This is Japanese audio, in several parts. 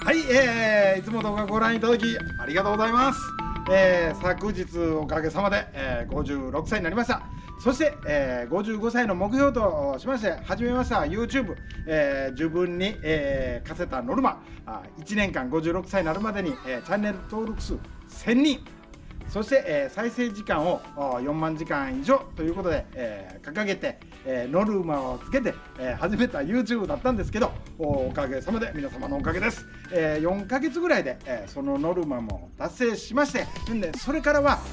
はい、いつも動画ご覧いただきありがとうございます。昨日おかげさまで、56歳になりました。そして、55歳の目標としまして始めました YouTube、自分に、課せたノルマ、1年間56歳になるまでに、チャンネル登録数1000人、そして、再生時間を4万時間以上ということで、掲げて、ノルマをつけて、始めた YouTube だったんですけど、おかげさまで皆様のおかげです。4ヶ月ぐらいで、そのノルマも達成しまして、でそれからは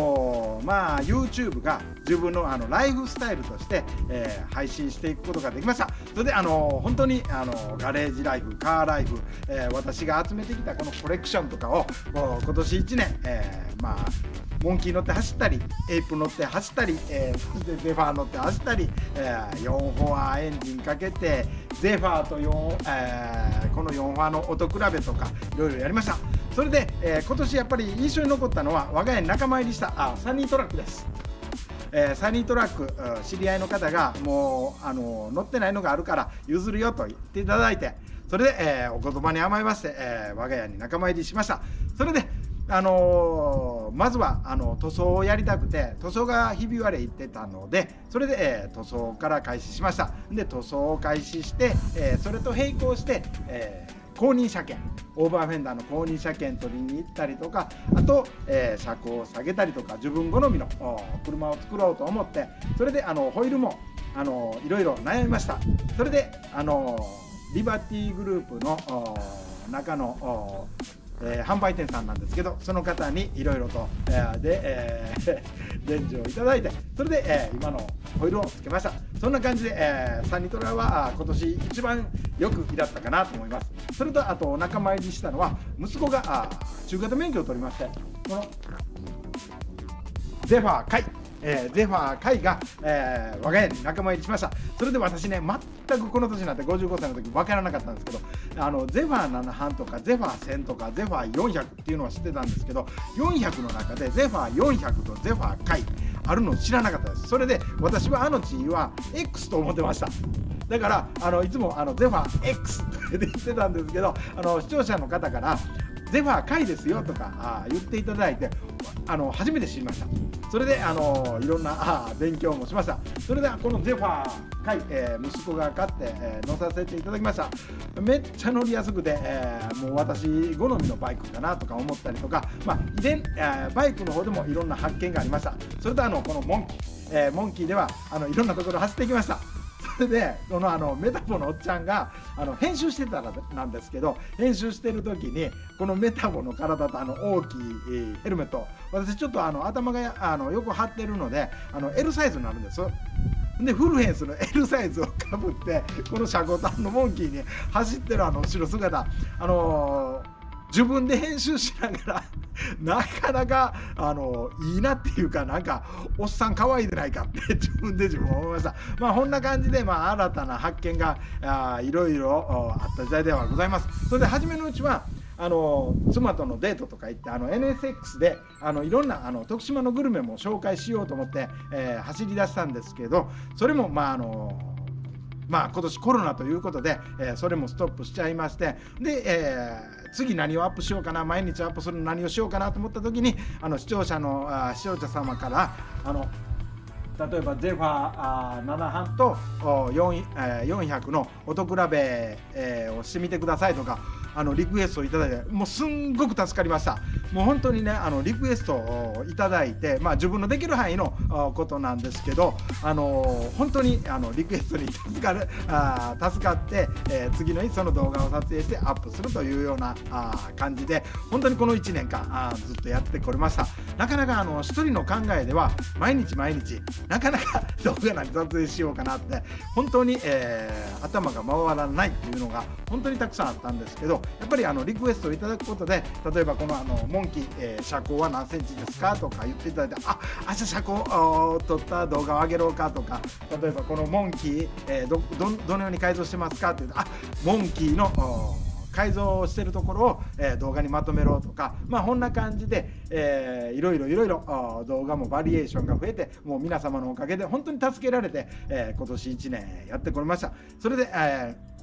YouTube が自分のライフスタイルとして、配信していくことができました。それで本当にガレージライフ、カーライフ、私が集めてきたこのコレクションとかを今年1年、モンキー乗って走ったり、エイプ乗って走ったり、ゼファー乗って走ったり、4フォアエンジンかけてゼファーとこの4フォアの音比べとかいろいろやりました。それで、今年やっぱり印象に残ったのは我が家に仲間入りしたサニートラックです。サニートラック、知り合いの方がもう乗ってないのがあるから譲るよと言っていただいて、それで、お言葉に甘えまして、我が家に仲間入りしました。それでまずは塗装をやりたくて、塗装がひび割れいってたので、それで、塗装から開始しました。で塗装を開始して、それと並行して、公認車検、オーバーフェンダーの公認車検取りに行ったりとか、あと、車高を下げたりとか、自分好みの車を作ろうと思って、それでホイールもいろいろ悩みました。それでリバティグループの中の販売店さんなんですけど、その方にいろいろと伝授をいただいて、それで、今のホイールをつけました。そんな感じで、サニトラは今年一番よくいだったかなと思います。それとあとお仲間入りしたのは息子が中型免許を取りまして、このゼファー海ゼファー海が、我が家に仲間入りしました。それで私ね、全くこの年になって55歳の時分からなかったんですけど、ゼファー7班とかゼファー1000とかゼファー400っていうのは知ってたんですけど、400の中でゼファー400とゼファー海あるのを知らなかったです。それで私はGは X と思ってました。だからいつもゼファー X って言ってたんですけど、視聴者の方からゼファー海ですよとか言っていただいて、初めて知りました。それでいろんな勉強もしました。それでこのゼファー海、息子が買って、乗させていただきました。めっちゃ乗りやすくて、もう私好みのバイクかなとか思ったりとか、バイクの方でもいろんな発見がありました。それとこのモンキー、モンキーではいろんなところ走ってきました。それでこのメタボのおっちゃんが編集してたらなんですけど、編集してる時にこのメタボの体と大きいヘルメット、私ちょっと頭がよく張ってるのでL サイズになるんです。でフルフェンスの L サイズをかぶってこの車高端のモンキーに走ってる後ろ姿、自分で編集しながらなかなかいいなっていうか、なんかおっさん可愛いでないかって自分思いました。こんな感じで新たな発見がいろいろあった時代ではございます。それで初めのうちは妻とのデートとか行って NSX でいろんな徳島のグルメも紹介しようと思って、走り出したんですけど、それも今年コロナということで、それもストップしちゃいまして、で、次何をアップしようかな、毎日アップするの何をしようかなと思った時に視聴者様から例えばゼファー7班と400の音比べをしてみてくださいとかリクエストをいただいて、もうすんごく助かりました。もう本当にねリクエストをいただいて、自分のできる範囲のことなんですけど、本当にリクエストに助かって、次の日その動画を撮影してアップするというような感じで、本当にこの1年間ずっとやってこれました。なかなか一人の考えでは毎日なかなか動画何撮影しようかなって本当に、頭が回らないっていうのが本当にたくさんあったんですけど、やっぱりリクエストをいただくことで、例えばこのモンキー、車高は何センチですかとか言っていただいて、明日車高を撮った動画を上げろうかとか、例えばこのモンキー、どのように改造してますかって言って、モンキーの改造してるところを、動画にまとめろとか、こんな感じで、いろいろ動画もバリエーションが増えて、もう皆様のおかげで本当に助けられて、今年1年やってこれました。それで、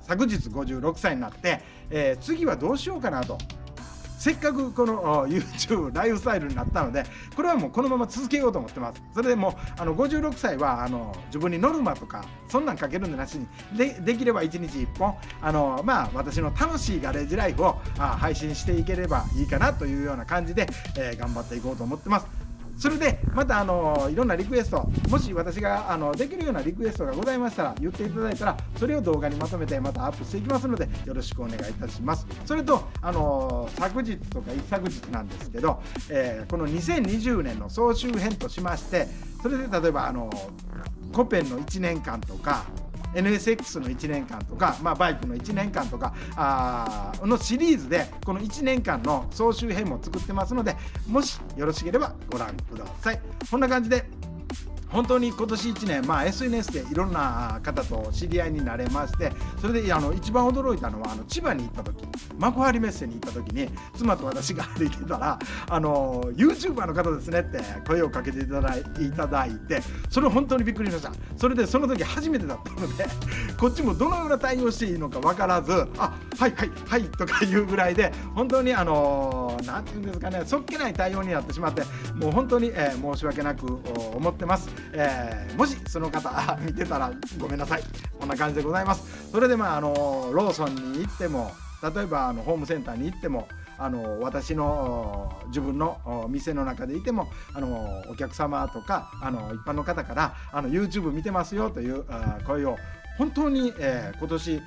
昨日56歳になって、次はどうしようかなと。せっかくこの YouTube ライフスタイルになったので、これはもうこのまま続けようと思ってます。それでもう56歳は自分にノルマとかそんなんかけるんでなしに できれば1日1本私の楽しいガレージライフを配信していければいいかなというような感じで、頑張っていこうと思ってます。それでまたいろんなリクエスト、もし私ができるようなリクエストがございましたら言っていただいたら、それを動画にまとめてまたアップしていきますので、よろしくお願いいたします。それと昨日とか一昨日なんですけど、この2020年の総集編としまして、それで例えばコペンの1年間とかNSX の1年間とか、バイクの1年間とかのシリーズでこの1年間の総集編も作ってますので、もしよろしければご覧ください。こんな感じで本当に今年1年、SNS でいろんな方と知り合いになれまして、それで一番驚いたのは千葉に行った時、幕張メッセに行った時に妻と私が歩いてたらYouTuber の方ですねって声をかけていただいて、それ本当にびっくりしました。それでその時初めてだったのでこっちもどのような対応していいのか分からず、はいとかいうぐらいで、本当になんていうんですかね、そっけない対応になってしまって、もう本当に、申し訳なく思ってます。もしその方見てたらごめんなさい。こんな感じでございます。それでローソンに行っても、例えばホームセンターに行っても、私の自分の店の中でいてもお客様とか一般の方からYouTube 見てますよという声を本当に、今年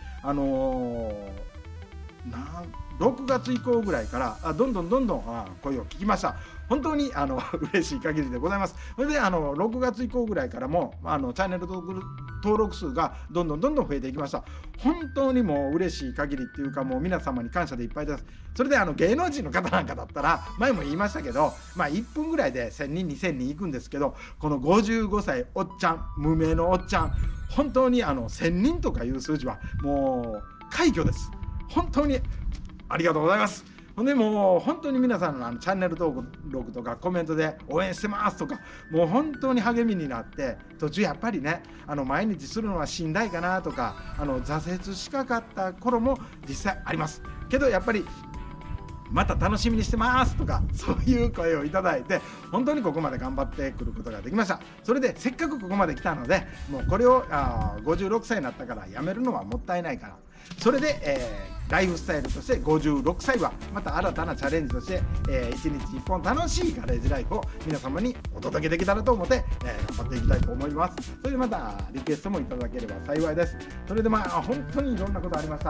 6月以降ぐらいからどんどん声を聞きました。本当に嬉しい限りでございます。それで6月以降ぐらいからもチャンネル登録数がどんどん増えていきました。本当にもう嬉しい限りっていうか、もう皆様に感謝でいっぱいです。それで芸能人の方なんかだったら前も言いましたけど、1分ぐらいで1000人2000人いくんですけど、この55歳おっちゃん、無名のおっちゃん、本当に1000人とかいう数字はもう快挙です。本当にありがとうございます。でもう本当に皆さんのチャンネル登録とかコメントで応援してますとか、もう本当に励みになって、途中やっぱりね毎日するのはしんどいかなとか挫折しかかった頃も実際ありますけど、やっぱりまた楽しみにしてますとか、そういう声をいただいて、本当にここまで頑張ってくることができました。それでせっかくここまで来たので、もうこれを56歳になったからやめるのはもったいないから、それで、ライフスタイルとして56歳はまた新たなチャレンジとして、1日1本楽しいガレージライフを皆様にお届けできたらと思って、頑張っていきたいと思います。それでまたリクエストもいただければ幸いです。それで本当にいろんなことありました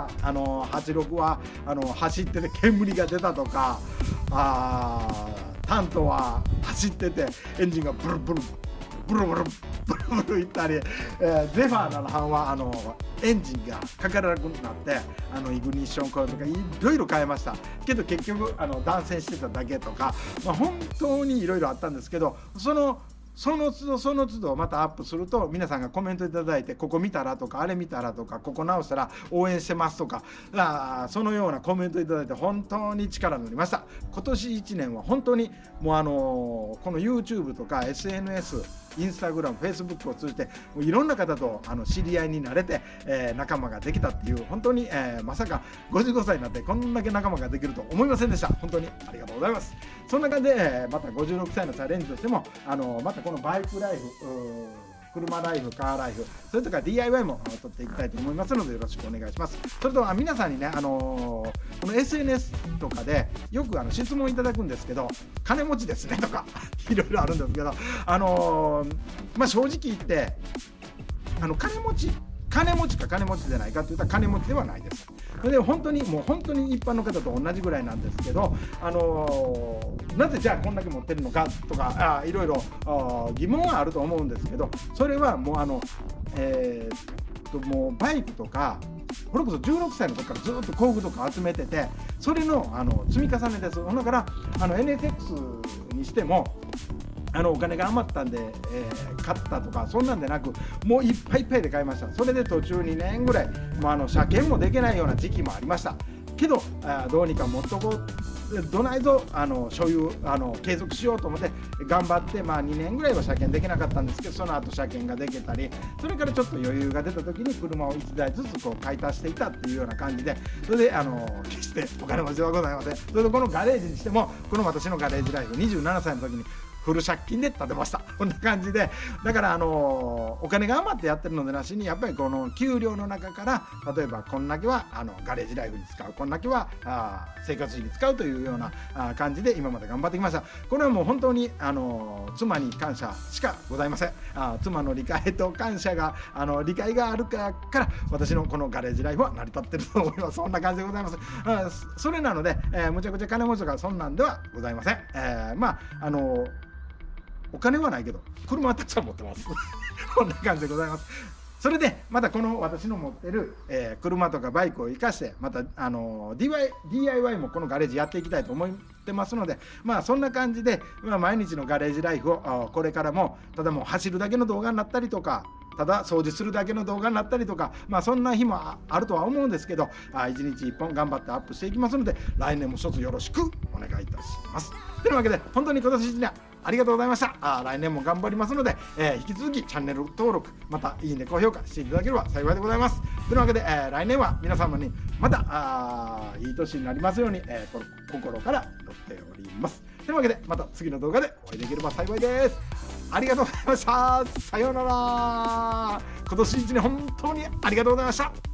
。86は走ってて煙が出たとか、タントは走っててエンジンがブルブルいったり、ゼファー7班はエンジンがかからなくなってイグニッションコイルとかいろいろ変えましたけど、結局断線してただけとか、本当にいろいろあったんですけど、その都度またアップすると皆さんがコメントいただいて、ここ見たらとかあれ見たらとか、ここ直したら応援してますとか、そのようなコメントいただいて本当に力になりました。今年1年は本当にもうこの YouTube とか SNS、インスタグラム、フェイスブックを通じてもういろんな方と知り合いになれて、仲間ができたっていう、本当に、まさか55歳になってこんだけ仲間ができると思いませんでした。本当にありがとうございます。そんな感じで、また56歳のチャレンジとしてもまたこのバイクライフ、車ライフ、カーライフ、それとか DIY も取っていきたいと思いますのでよろしくお願いします。それと皆さんにね、この SNS とかでよく質問いただくんですけど、金持ちですねとかいろいろあるんですけど、正直言って金持ちか金持ちでないかって言ったら金持ちではないです。それで本当に一般の方と同じぐらいなんですけど、なぜじゃあこんだけ持ってるのかとかいろいろ疑問はあると思うんですけど、それはもうもうバイクとか、これこそ16歳の時からずっと工具とか集めてて、それの積み重ねです。だから NSX にしてもお金が余ったんで、買ったとかそんなんでなく、もういっぱいで買いました。それで途中2年ぐらい車検もできないような時期もありました。 けどどうにか持っとこう、どないぞ所有継続しようと思って頑張って、2年ぐらいは車検できなかったんですけど、その後車検ができたり、それからちょっと余裕が出た時に車を1台ずつこう買い足していたっていうような感じで、それで決してお金持ちではございません。それでこのガレージにしても、この私のガレージライフ27歳の時にフル借金で建てました。こんな感じで、だからお金が余ってやってるのでなしに、やっぱりこの給料の中から、例えばこんだけはガレージライフに使う、こんだけは生活費に使うというような感じで今まで頑張ってきました。これはもう本当に妻に感謝しかございません。妻の理解と感謝が理解があるから私のこのガレージライフは成り立ってると思います。そんな感じでございます。それなので、むちゃくちゃ金持ちとかそんなんではございません。お金はないけど車はたくさん持ってますこんな感じでございます。それでまたこの私の持ってる、車とかバイクを生かして、またDIY もこのガレージやっていきたいと思ってますので、そんな感じで、毎日のガレージライフをこれからもただもう走るだけの動画になったりとか、ただ掃除するだけの動画になったりとか、そんな日もあるとは思うんですけど、一日一本頑張ってアップしていきますので、来年も一つよろしくお願いいたします。というわけで本当に今年1年ありがとうございました。来年も頑張りますので、引き続きチャンネル登録、またいいね高評価していただければ幸いでございます。というわけで、来年は皆様にまたいい年になりますように、心から祈っております。というわけでまた次の動画でお会いできれば幸いです。ありがとうございました。さようなら。今年1年本当にありがとうございました。